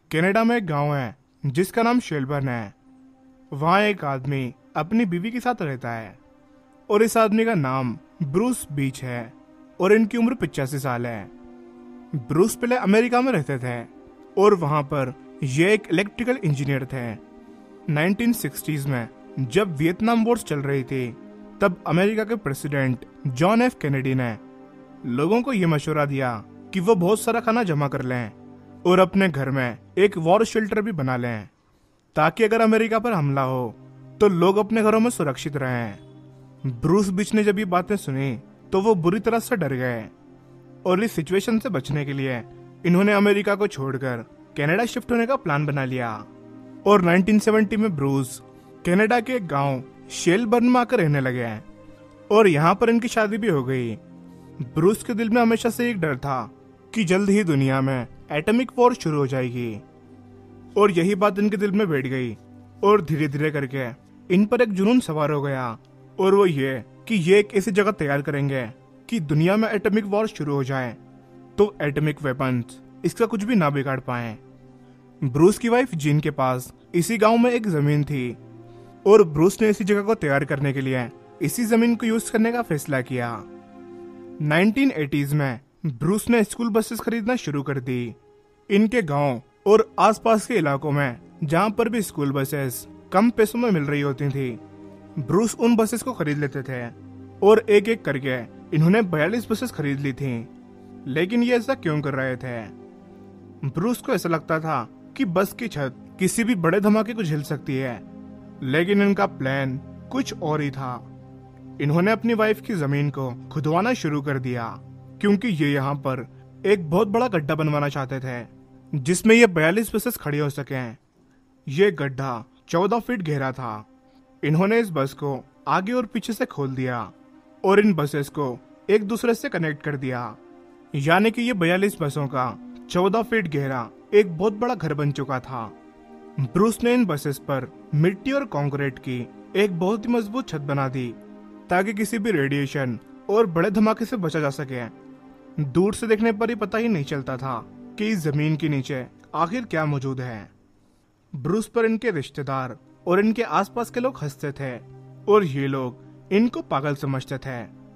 Canada में एक गांव है जिसका नाम शेलबर्न है। वहाँ एक आदमी अपनी बीवी के साथ रहता है और इस आदमी का नाम ब्रूस बीच है और इनकी उम्र 85 साल है। ब्रूस पहले अमेरिका में रहते थे और वहाँ पर ये एक इलेक्ट्रिकल इंजीनियर थे। 1960s में जब वियतनाम वॉर चल रही थी तब अमेरिका के प्रेसिडेंट जॉन एफ कैनेडी ने लोगों को ये मशवरा दिया कि वो बहुत सारा खाना जमा कर लें और अपने घर में एक वॉर शेल्टर भी बना लें ताकि अगर अमेरिका पर हमला हो तो लोग अपने घरों में सुरक्षित रहें। ब्रूस बीच ने जब ये बातें सुनी तो वो बुरी तरह से डर गए और इस सिचुएशन से बचने के लिए इन्होंने अमेरिका को छोड़कर कनाडा शिफ्ट होने का प्लान बना लिया। और 1970 में ब्रूस कनाडा के एक गांव शेलबर्न में आकर रहने लगे और यहाँ पर इनकी शादी भी हो गई। ब्रूस के दिल में हमेशा से एक डर था कि जल्द ही दुनिया में एटॉमिक वॉर शुरू हो जाएगी और यही बात इनके दिल में बैठ गई और धीरे धीरे करके इन पर एक जुनून सवार हो गया और वो ये कि ये एक ऐसी जगह तैयार करेंगे कि दुनिया में एटॉमिक वॉर शुरू हो जाए तो एटॉमिक वेपन्स इसका कुछ भी ना बिगाड़ पाए। ब्रूस की वाइफ जीन के पास इसी गांव में एक जमीन थी और ब्रूस ने इसी जगह को तैयार करने के लिए इसी जमीन को यूज करने का फैसला किया। 1980s में ब्रूस ने स्कूल बसेस खरीदना शुरू कर दी। इनके गांव और आसपास के इलाकों में जहां पर भी स्कूल बसेस कम पैसों में मिल रही होती थी ब्रूस उन बसेस को खरीद लेते थे और एक एक करके इन्होंने 42 बसेस खरीद ली थी। लेकिन ये ऐसा क्यों कर रहे थे? ब्रूस को ऐसा लगता था कि बस की छत किसी भी बड़े धमाके को झेल सकती है, लेकिन इनका प्लान कुछ और ही था। इन्होंने अपनी वाइफ की जमीन को खुदवाना शुरू कर दिया क्योंकि ये यहाँ पर एक बहुत बड़ा गड्ढा बनवाना चाहते थे जिसमें ये 42 बसेस खड़ी हो सकें। ये गड्ढा 14 फीट गहरा था। इन्होंने इस बस को आगे और पीछे से खोल दिया और इन बसेस को एक दूसरे से कनेक्ट कर दिया, यानी कि ये 42 बसों का 14 फीट गहरा एक बहुत बड़ा घर बन चुका था। ब्रूस ने इन बसेस पर मिट्टी और कंक्रीट की एक बहुत ही मजबूत छत बना दी ताकि किसी भी रेडिएशन और बड़े धमाके से बचा जा सके। दूर से देखने पर ही पता ही नहीं चलता था कि इस जमीन के नीचे आखिर क्या मौजूद है। ब्रूस पर इनके रिश्तेदार और इनके आसपास के लोग हंसते थे और ये लोग इनको पागल समझते थे,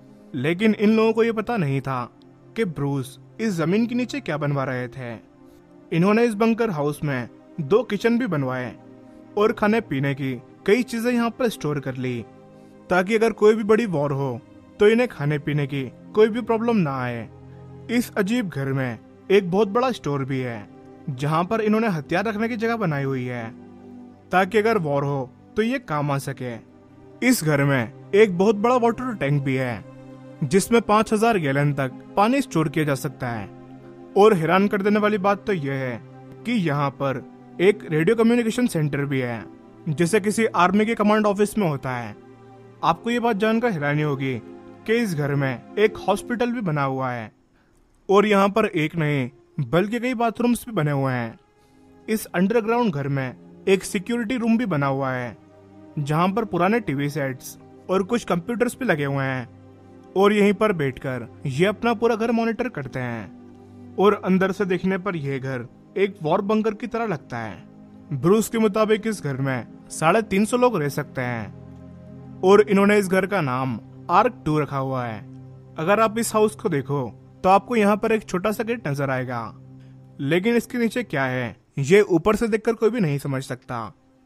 लेकिन इन लोगों को ये पता नहीं था कि ब्रूस इस जमीन के नीचे क्या बनवा रहे थे। इन्होंने इस बंकर हाउस में 2 किचन भी बनवाए और खाने पीने की कई चीजें यहाँ पर स्टोर कर ली ताकि अगर कोई भी बड़ी वॉर हो तो इन्हें खाने पीने की कोई भी प्रॉब्लम ना आए। इस अजीब घर में एक बहुत बड़ा स्टोर भी है जहाँ पर इन्होंने हथियार रखने की जगह बनाई हुई है ताकि अगर वॉर हो तो ये काम आ सके। इस घर में एक बहुत बड़ा वाटर टैंक भी है जिसमें 5000 गैलन तक पानी स्टोर किया जा सकता है। और हैरान कर देने वाली बात तो यह है कि यहाँ पर एक रेडियो कम्युनिकेशन सेंटर भी है जैसे किसी आर्मी के कमांड ऑफिस में होता है। आपको ये बात जानकर हैरानी होगी कि इस घर में एक हॉस्पिटल भी बना हुआ है और यहाँ पर एक नहीं बल्कि कई बाथरूम्स भी बने हुए हैं। इस अंडरग्राउंड घर में एक सिक्योरिटी रूम भी बना हुआ है जहाँ पर पुराने टीवी सेट्स और कुछ कंप्यूटर्स भी लगे हुए हैं और यहीं पर बैठकर ये अपना पूरा घर मॉनिटर करते हैं। और अंदर से देखने पर यह घर एक वॉर बंकर की तरह लगता है। ब्रूस के मुताबिक इस घर में 350 लोग रह सकते हैं और इन्होंने इस घर का नाम आर्क 2 रखा हुआ है। अगर आप इस हाउस को देखो तो आपको यहाँ पर एक छोटा सा गेट नजर आएगा, लेकिन इसके नीचे क्या है ये ऊपर से देखकर कोई भी नहीं समझ सकता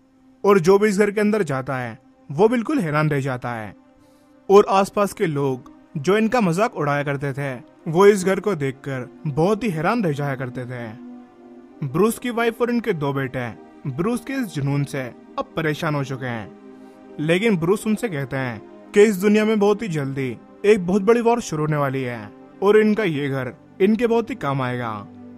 और जो भी इस घर के अंदर जाता है वो बिल्कुल हैरान रह जाता है। और आसपास के लोग जो इनका मजाक उड़ाया करते थे वो इस घर को देखकर बहुत ही हैरान रह जाया करते थे। ब्रूस की वाइफ और इनके 2 बेटे ब्रूस के इस जुनून से अब परेशान हो चुके हैं, लेकिन ब्रूस उनसे कहते हैं कि इस दुनिया में बहुत ही जल्दी एक बहुत बड़ी वॉर शुरू होने वाली है और इनका ये घर इनके बहुत ही काम आएगा।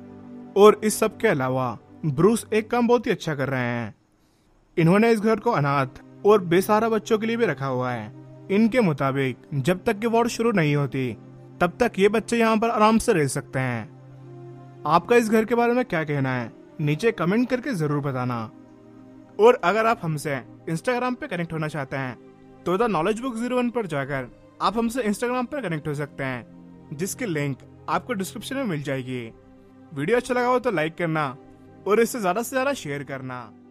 और इस सब के अलावा ब्रूस एक काम बहुत ही अच्छा कर रहे हैं। इन्होंने इस घर को अनाथ और बेसहारा बच्चों के लिए भी रखा हुआ है। इनके मुताबिक जब तक ये वॉर शुरू नहीं होती तब तक ये बच्चे यहाँ पर आराम से रह सकते हैं। आपका इस घर के बारे में क्या कहना है नीचे कमेंट करके जरूर बताना। और अगर आप हमसे इंस्टाग्राम पे कनेक्ट होना चाहते हैं तो द नॉलेज बुक 01 पर जाकर आप हमसे इंस्टाग्राम पर कनेक्ट हो सकते हैं जिसकी लिंक आपको डिस्क्रिप्शन में मिल जाएगी। वीडियो अच्छा लगा हो तो लाइक करना और इसे ज्यादा से ज्यादा शेयर करना।